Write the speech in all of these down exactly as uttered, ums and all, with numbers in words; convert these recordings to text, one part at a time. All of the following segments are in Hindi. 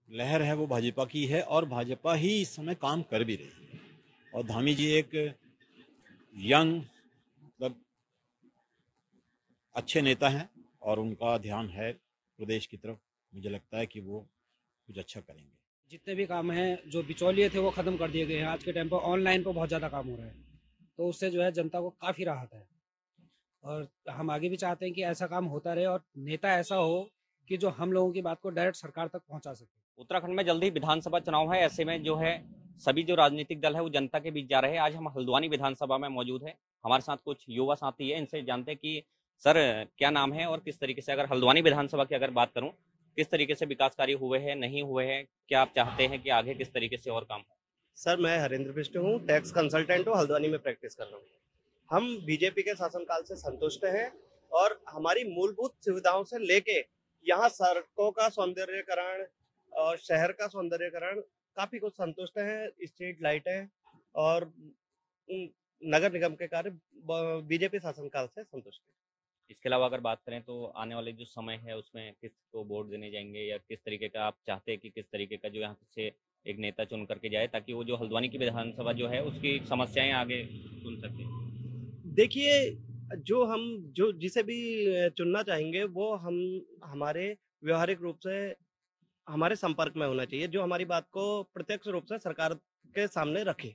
लहर है वो भाजपा की है और भाजपा ही इस समय काम कर भी रही है। और धामी जी एक यंग मतलब अच्छे नेता हैं और उनका ध्यान है प्रदेश की तरफ। मुझे लगता है कि वो कुछ अच्छा करेंगे। जितने भी काम हैं जो बिचौलिए थे वो ख़त्म कर दिए गए हैं। आज के टाइम पर ऑनलाइन पर बहुत ज़्यादा काम हो रहा है, तो उससे जो है जनता को काफ़ी राहत है। और हम आगे भी चाहते हैं कि ऐसा काम होता रहे और नेता ऐसा हो कि जो हम लोगों की बात को डायरेक्ट सरकार तक पहुंचा सके। उत्तराखंड में जल्द ही विधानसभा चुनाव है। ऐसे में जो है सभी जो राजनीतिक दल है वो जनता के बीच जा रहे हैं। आज हम हल्द्वानी विधानसभा में मौजूद है। हमारे साथ कुछ युवा साथी है, इनसे जानते हैं कि सर क्या नाम है और किस तरीके से, अगर हल्द्वानी विधानसभा की अगर बात करूं, किस तरीके से विकास कार्य हुए हैं, नहीं हुए हैं, क्या आप चाहते हैं कि आगे किस तरीके से और काम हो? सर, मैं हरेंद्र बिष्ट हूँ, टैक्स कंसल्टेंट हूँ, हल्द्वानी में प्रैक्टिस कर रहा हूँ। हम बीजेपी के शासनकाल से संतुष्ट हैं और हमारी मूलभूत सुविधाओं से लेके यहाँ सड़कों का सौंदर्यकरण और शहर का सौंदर्यकरण काफी कुछ संतुष्ट है। स्ट्रीट लाइटें और उम, नगर निगम के कार्य बीजेपी शासनकाल से संतुष्ट है। इसके अलावा अगर बात करें तो आने वाले जो समय है उसमें किसको वोट देने जाएंगे, या किस तरीके का आप चाहते हैं कि किस तरीके का जो यहाँ से एक नेता चुन करके जाए, ताकि वो जो हल्द्वानी की विधानसभा जो है उसकी समस्याएं आगे सुन सके? देखिए, जो हम जो जिसे भी चुनना चाहेंगे वो हम हमारे व्यवहारिक रूप से हमारे संपर्क में होना चाहिए, जो हमारी बात को प्रत्यक्ष रूप से सरकार के सामने रखे।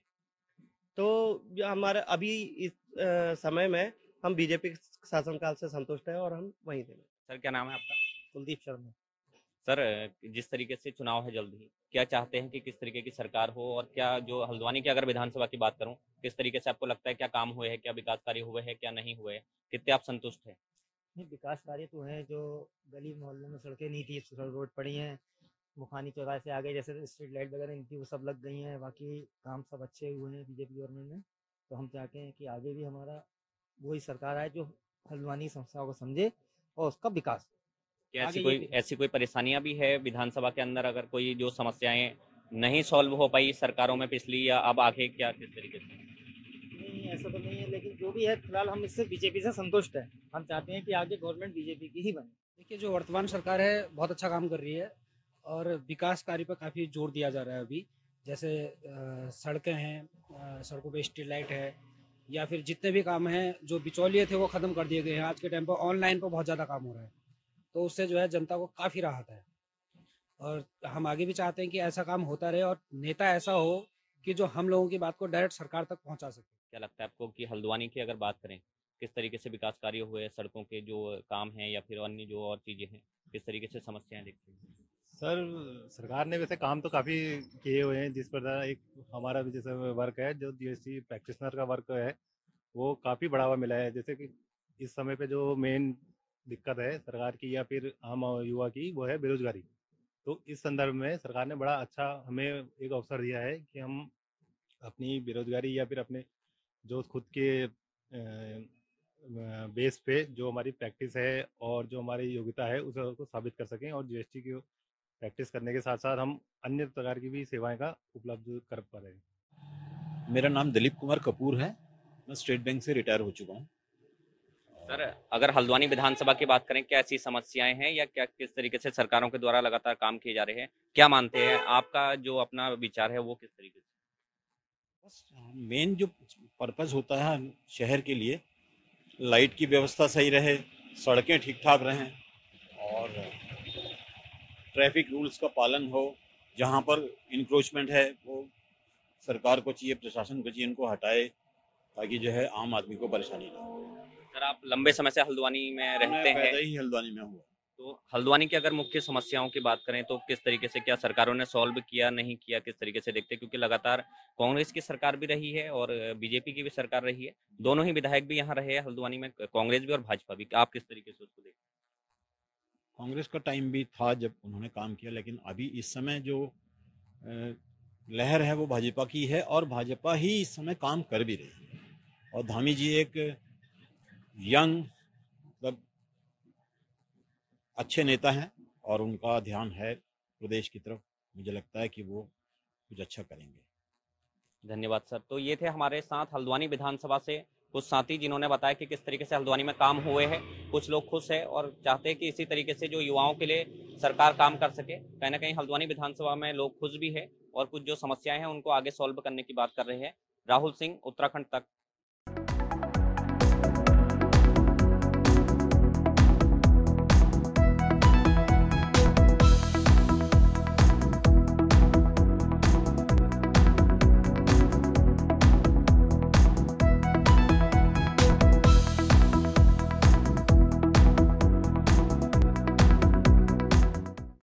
तो जो हमारे अभी इस अ, समय में हम बीजेपी शासनकाल से संतुष्ट हैं और हम वहीं देंगे। सर क्या नाम है आपका? कुलदीप शर्मा। सर जिस तरीके से चुनाव है जल्द ही, क्या चाहते हैं कि किस तरीके की सरकार हो, और क्या जो हल्द्वानी की अगर विधानसभा की बात करूं, किस तरीके से आपको लगता है क्या काम हुए हैं, क्या विकास कार्य हुए हैं, क्या नहीं हुए हैं, कितने आप संतुष्ट हैं? नहीं, विकास कार्य तो है। जो गली मोहल्लों में सड़कें नहीं थी, सड़क रोड पड़ी हैं। मुखानी चौराहे से आगे जैसे स्ट्रीट लाइट वगैरह नहीं थी, वो सब लग गई हैं। बाकी काम सब अच्छे हुए हैं बीजेपी गवर्नमेंट में। तो हम चाहते हैं कि आगे भी हमारा वही सरकार आए जो हल्द्वानी समस्याओं को समझे और उसका विकास क्या ऐसी आगे ये कोई भी ऐसी कोई परेशानियां भी है विधानसभा के अंदर, अगर कोई जो समस्याएं नहीं सॉल्व हो पाई सरकारों में पिछली, या अब आगे क्या किस तरीके से? नहीं, ऐसा तो नहीं है, लेकिन जो भी है फिलहाल हम इससे बीजेपी से संतुष्ट हैं। हम चाहते हैं कि आगे गवर्नमेंट बीजेपी की ही बने। देखिए, जो वर्तमान सरकार है बहुत अच्छा काम कर रही है और विकास कार्य पर काफ़ी जोर दिया जा रहा है अभी। जैसे अ, सड़कें हैं, अ, सड़कों पे स्ट्रीट लाइट है, या फिर जितने भी काम हैं जो बिचौलिए थे वो ख़त्म कर दिए गए हैं। आज के टाइम पर ऑनलाइन पर बहुत ज़्यादा काम हो रहा है, तो उससे जो है जनता को काफ़ी राहत है। और हम आगे भी चाहते हैं कि ऐसा काम होता रहे और नेता ऐसा हो कि जो हम लोगों की बात को डायरेक्ट सरकार तक पहुंचा सके। क्या लगता है आपको कि हल्द्वानी की अगर बात करें, किस तरीके से विकास कार्य हुए, सड़कों के जो काम हैं या फिर अन्य जो और चीजें हैं, किस तरीके से समस्याएं देखते हैं? सर, सरकार ने वैसे काम तो काफ़ी किए हुए हैं। जिस प्रकार एक हमारा भी जैसे वर्क है, जो जीएसटी प्रैक्टिशनर का वर्क है, वो काफ़ी बढ़ावा मिला है। जैसे कि इस समय पे जो मेन दिक्कत है सरकार की या फिर आम युवा की, वो है बेरोजगारी। तो इस संदर्भ में सरकार ने बड़ा अच्छा हमें एक अवसर दिया है कि हम अपनी बेरोजगारी या फिर अपने जो खुद के बेस पे जो हमारी प्रैक्टिस है और जो हमारी योग्यता है उसे उसको साबित कर सकें, और जीएसटी की प्रैक्टिस करने के साथ साथ हम अन्य प्रकार की भी सेवाएं का उपलब्ध कर पा रहे हैं। मेरा नाम दिलीप कुमार कपूर है। मैं स्टेट बैंक से रिटायर हो चुका हूँ। सर अगर हल्द्वानी विधानसभा की बात करें, क्या ऐसी समस्याएं हैं या क्या किस तरीके से सरकारों के द्वारा लगातार काम किए जा रहे हैं, क्या मानते हैं, आपका जो अपना विचार है वो किस तरीके से? मेन जो पर्पस होता है शहर के लिए, लाइट की व्यवस्था सही रहे, सड़कें ठीक ठाक रहें और ट्रैफिक रूल्स का पालन हो। जहाँ पर इंक्रोचमेंट है वो सरकार को चाहिए, प्रशासन को चाहिए इनको हटाए, ताकि जो है आम आदमी को परेशानी ना हो। सर आप लंबे समय से हल्द्वानी में रहते मैं हैं, पैदा ही हल्द्वानी में हुआ। तो हल्द्वानी की अगर मुख्य समस्याओं की बात करें तो किस तरीके से, क्या सरकारों ने सॉल्व किया, नहीं किया, किस तरीके से देखते हैं? क्योंकि लगातार कांग्रेस की सरकार भी रही है और बीजेपी की भी सरकार रही है, दोनों ही विधायक भी यहाँ रहे हैं हल्द्वानी में, कांग्रेस भी और भाजपा भी। आप किस तरीके से उसको देखते हैं? कांग्रेस का टाइम भी था जब उन्होंने काम किया, लेकिन अभी इस समय जो लहर है वो भाजपा की है और भाजपा ही इस समय काम कर भी रही है। और धामी जी एक यंग मतलब अच्छे नेता हैं और उनका ध्यान है प्रदेश की तरफ। मुझे लगता है कि वो कुछ अच्छा करेंगे। धन्यवाद सर। तो ये थे हमारे साथ हल्द्वानी विधानसभा से कुछ साथी जिन्होंने बताया कि किस तरीके से हल्द्वानी में काम हुए हैं। कुछ लोग खुश हैं और चाहते हैं कि इसी तरीके से जो युवाओं के लिए सरकार काम कर सके। कहीं ना कहीं हल्द्वानी विधानसभा में लोग खुश भी है और कुछ जो समस्याएं हैं उनको आगे सॉल्व करने की बात कर रहे हैं। राहुल सिंह, उत्तराखंड तक।